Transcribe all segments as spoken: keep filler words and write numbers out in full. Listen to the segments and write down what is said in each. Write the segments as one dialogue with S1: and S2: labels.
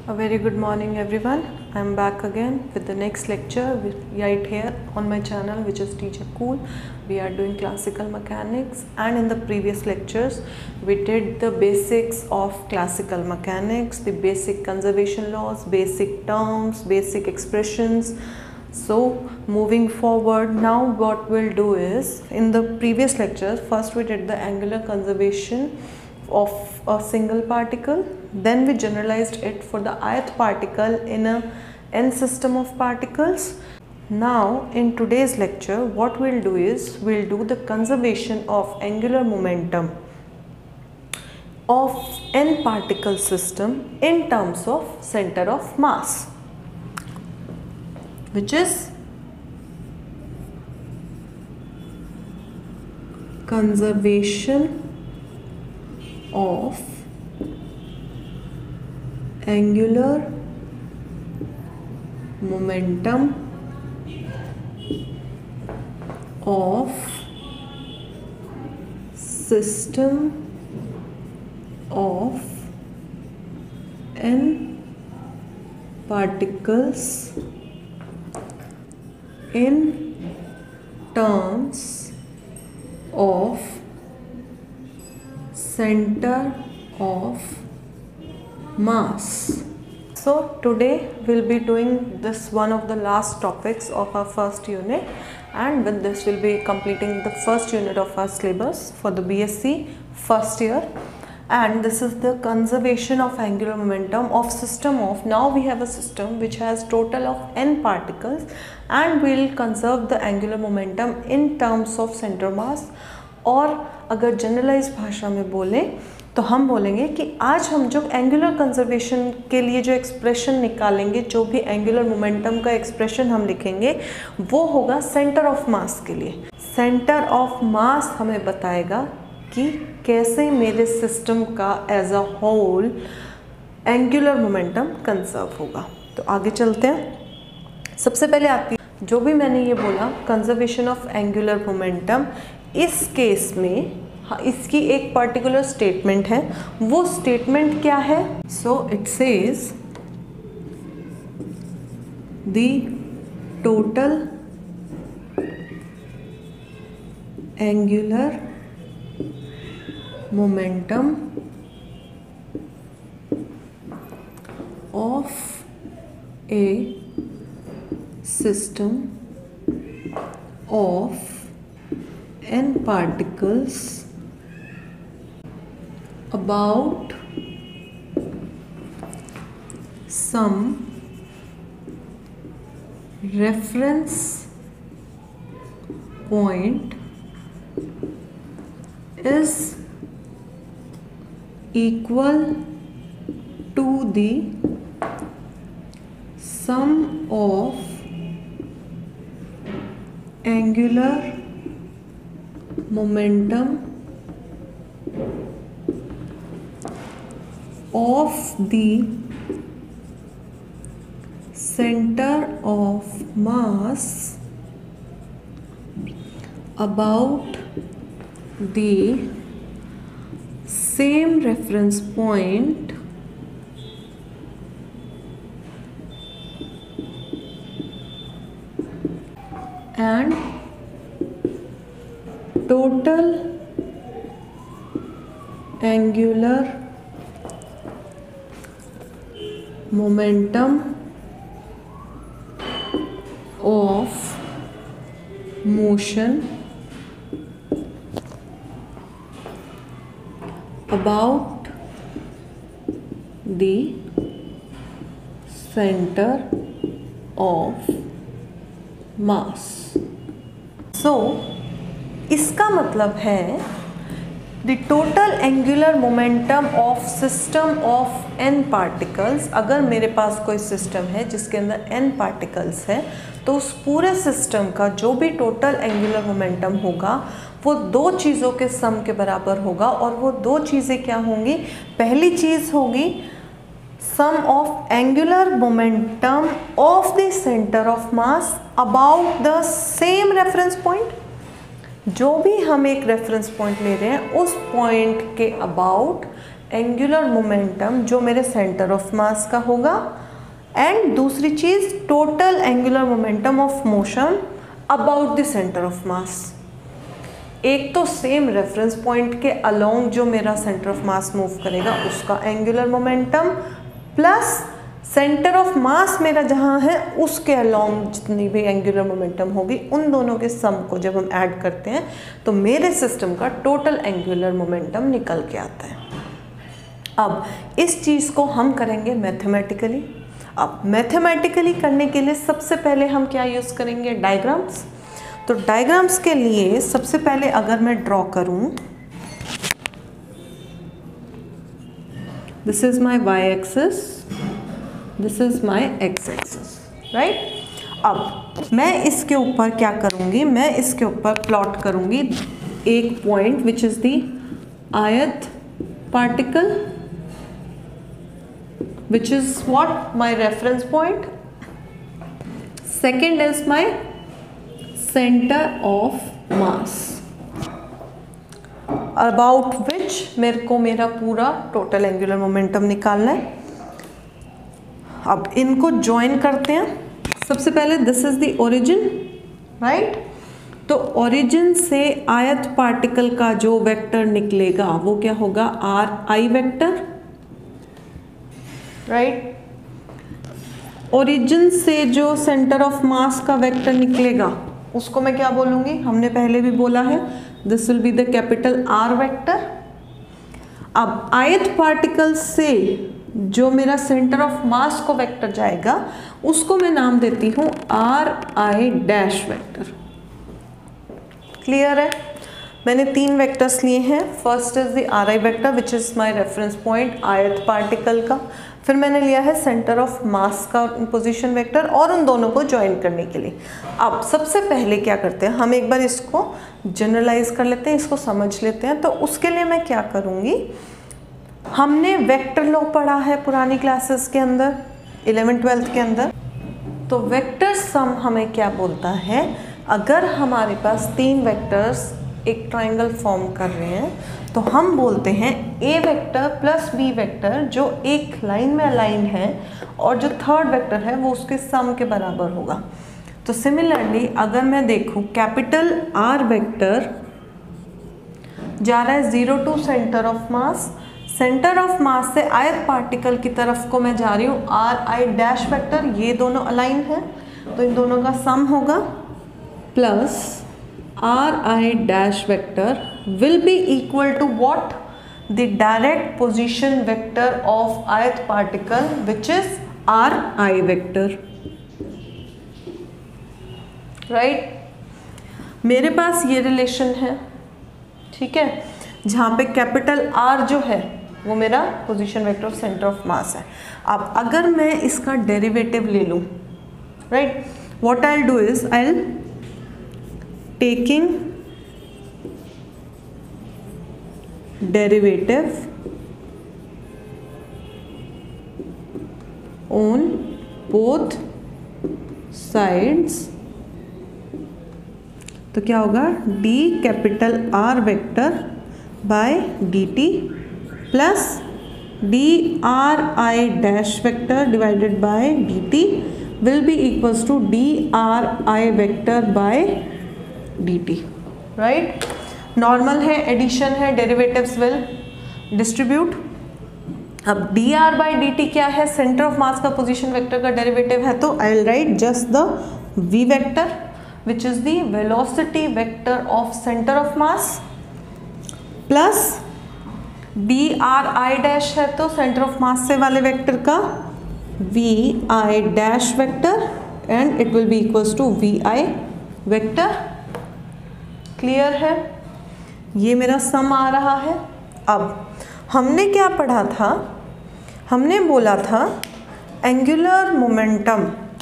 S1: A very good morning everyone. I am back again with the next lecture right here on my channel, which is Teacher Cool. We are doing classical mechanics, and in the previous lectures we did the basics of classical mechanics, the basic conservation laws, basic terms, basic expressions. So moving forward, now what we'll do is, in the previous lectures first we did the angular conservation of a single particle, then we generalized it for the ith particle in a n system of particles. Now in today's lecture what we'll do is, we'll do the conservation of angular momentum of n particle system in terms of center of mass, which is conservation of angular momentum of system of n particles in terms of center of mass. So today we'll be doing this one of the last topics of our first unit, and with this we'll be completing the first unit of our syllabus for the B S c first year, and this is the conservation of angular momentum of system of, now we have a system which has total of n particles and we'll conserve the angular momentum in terms of center mass. और अगर generalise भाषा में बोले तो हम बोलेंगे कि आज हम जो एंगुलर कंजर्वेशन के लिए जो एक्सप्रेशन निकालेंगे, जो भी एंगुलर मोमेंटम का एक्सप्रेशन हम लिखेंगे वो होगा सेंटर ऑफ मास के लिए। सेंटर ऑफ मास हमें बताएगा कि कैसे मेरे सिस्टम का as a whole angular momentum conserve होगा। तो आगे चलते हैं। सबसे पहले आती है जो भी मैंने ये बोला कंजर्वेशन ऑफ एंगुलर मोमेंटम, इस केस में हाँ, इसकी एक पर्टिकुलर स्टेटमेंट है। वो स्टेटमेंट क्या है? So it says the total angular momentum of a system of n particles about some reference point is equal to the sum of angular momentum of the center of mass about the same reference point and total angular momentum of motion about the center of mass. So इसका मतलब है the total angular momentum of system of N particles. अगर मेरे पास कोई system है जिसके अंदर N particles है, तो उस पूरे सिस्टम का जो भी टोटल एंगुलर मोमेंटम होगा वो दो चीज़ों के सम के बराबर होगा। और वो दो चीज़ें क्या होंगी? पहली चीज़ होगी sum of angular momentum of the centre of mass about the same reference point. जो भी हम एक रेफरेंस पॉइंट ले रहे हैं उस पॉइंट के अबाउट एंगुलर मोमेंटम जो मेरे सेंटर ऑफ मास का होगा, एंड दूसरी चीज total angular momentum of motion about the centre of mass. एक तो सेम रेफरेंस पॉइंट के अलोंग जो मेरा सेंटर ऑफ मास मूव करेगा उसका angular momentum, plus centre of mass मेरा जहाँ है उसके अलोंग जितनी भी एंगुलर मोमेंटम होगी उन दोनों के सम को जब हम ऐड करते हैं तो मेरे सिस्टम का टोटल एंगुलर मोमेंटम निकल के आता है। अब इस चीज़ को हम करेंगे मैथमेटिकली। अब मैथमेटिकली करने के लिए सबसे पहले हम क्या यूज़ करेंगे, डायग्राम्स। तो डायग्राम्स के लिए सबसे पहले अगर मैं ड्रॉ करूं, this is my Y axis, this is my X axis, right. अब मैं इसके ऊपर क्या करूंगी, मैं इसके ऊपर प्लॉट करूंगी एक point which is the ith particle, which is what, my reference point. Second is my center of mass about which मेरे को मेरा पूरा टोटल एंगुलर मोमेंटम निकालना है। अब इनको ज्वाइन करते हैं। सबसे पहले this is the origin, right. तो ओरिजिन से आयत पार्टिकल का जो वेक्टर निकलेगा वो क्या होगा, R I vector, right. Origin से जो सेंटर ऑफ मास का वेक्टर निकलेगा उसको मैं क्या बोलूँगी, हमने पहले भी बोला है, this will be the capital R vector. अब आयत पार्टिकल से जो मेरा सेंटर ऑफ मास को वेक्टर जाएगा उसको मैं नाम देती हूँ R I dash vector. Clear है। मैंने तीन वेक्टर्स लिए हैं। First is the R I vector which is my reference point ith particle का। फिर मैंने लिया है सेंटर ऑफ मास का पोजीशन वेक्टर और उन दोनों को ज्वाइन करने के लिए। अब सबसे पहले क्या करते हैं, हम एक बार इसको जनरलाइज कर लेते हैं, इसको समझ लेते हैं। तो उसके लिए मैं क्या करूँगी, हमने वेक्टर लॉ पढ़ा है पुरानी क्लासेस के अंदर, इलेवन ट्वेल्थ के अंदर। तो वेक्टर सम हमें क्या बोलता है, अगर हमारे पास तीन वेक्टर्स एक ट्राइंगल फॉर्म कर रहे हैं तो हम बोलते हैं A vector plus B vector जो एक लाइन में अलाइन है और जो थर्ड वेक्टर है वो उसके सम के बराबर होगा। तो सिमिलरली अगर मैं देखूं कैपिटल आर वेक्टर जा रहा है zero to centre of mass, centre of mass से आयत पार्टिकल की तरफ को मैं जा रही हूँ आर आई डैश वेक्टर, ये दोनों अलाइन है तो इन दोनों का सम होगा plus R I dash vector will be equal to what, the direct position vector of ith particle which is r I vector, right। मेरे पास ये रिलेशन है, ठीक है, जहाँ पे कैपिटल R जो है वो मेरा position vector of centre of mass है। अब अगर मैं इसका डेरिवेटिव ले लूँ, right, what I will do is I will taking derivative on both sides, तो क्या होगा d capital R vector by D T plus D R I dash vector divided by D T will be equals to D R I vector by D T, right. Normal है, addition है, derivatives will distribute. अब D R by D T क्या है, centre of मास का position vector का derivative है, तो I will write just the V vector which is the velocity vector of centre of mass plus D R I dash है तो centre of mass से वाले वेक्टर का V I dash vector and it will be equals to V I vector. Clear है, ये मेरा सम आ रहा है। अब हमने क्या पढ़ा था, हमने बोला था angular momentum,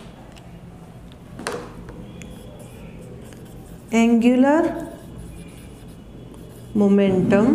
S1: angular momentum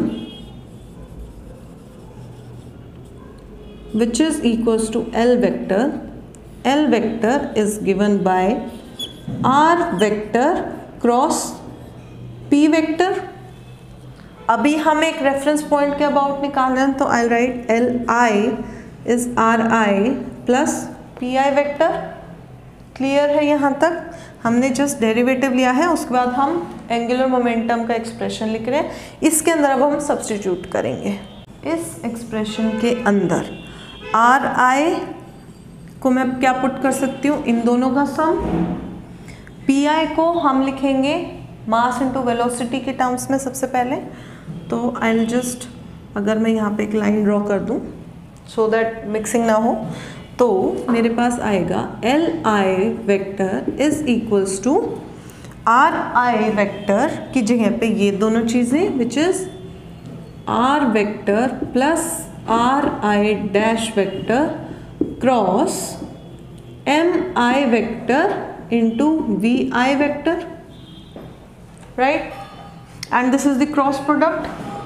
S1: which is equals to L vector, L vector is given by R vector cross P vector। अभी हम एक रेफरेंस पॉइंट के अबाउट निकाल रहे हैं, तो I write L I is R I plus P I vector. Clear है यहाँ तक? हमने जस्ट डेरिवेटिव लिया है, उसके बाद हम एंगुलर मोमेंटम का एक्सप्रेशन लिख रहे हैं। इसके अंदर अब हम सब्स्टिट्यूट करेंगे। इस एक्सप्रेशन के अंदर आर आई को मैं क्या पुट कर सकती हूँ, इन दोनों का सम। पी आई को हम लिखेंगे मास इनटू वेलोसिटी के टर्म्स में सबसे पहले। तो आई विल जस्ट, अगर मैं यहाँ पे एक लाइन ड्रॉ कर दूँ सो दैट मिक्सिंग ना हो, तो मेरे पास आएगा L I vector is equals to R I vector की जगह पे ये दोनों चीज़ें, which is R vector plus R I dash vector cross M I vector into V I vector, right? And this is the cross product.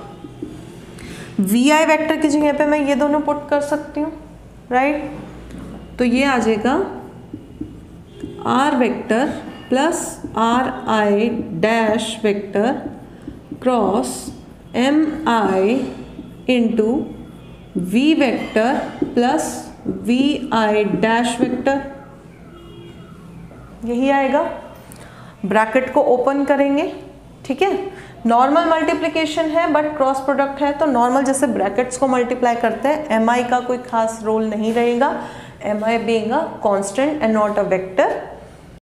S1: V I vector की जगह पे मैं ये दोनों पुट कर सकती हूँ, राइट? तो ये आ जाएगा R vector plus R I dash vector cross M I into V vector plus V I dash vector, यही आएगा। ब्रैकेट को ओपन करेंगे, ठीक है? नॉर्मल मल्टीप्लिकेशन है बट क्रॉस प्रोडक्ट है, तो नॉर्मल जैसे ब्रैकेट्स को मल्टीप्लाई करते हैं, एम आई का कोई खास रोल नहीं रहेगा, M I being a constant and not a vector.